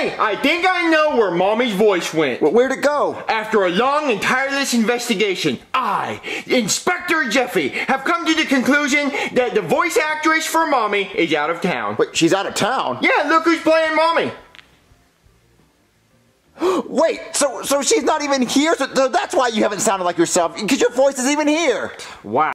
Hey, I think I know where Mommy's voice went. Well, where'd it go? After a long and tireless investigation, I, Inspector Jeffy, have come to the conclusion that the voice actress for Mommy is out of town. Wait, she's out of town? Yeah, look who's playing Mommy. Wait, so she's not even here? So that's why you haven't sounded like yourself, because your voice is even here. Wow.